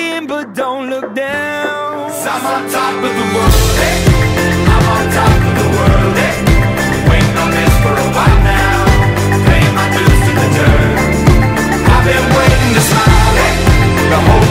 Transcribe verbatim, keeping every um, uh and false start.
in, but don't look down. 'Cause I'm on top of the world, hey. I'm on top of the world, hey. Waiting on this for a while now, paying my dues to the dirt. I've been waiting to smile, hey. The whole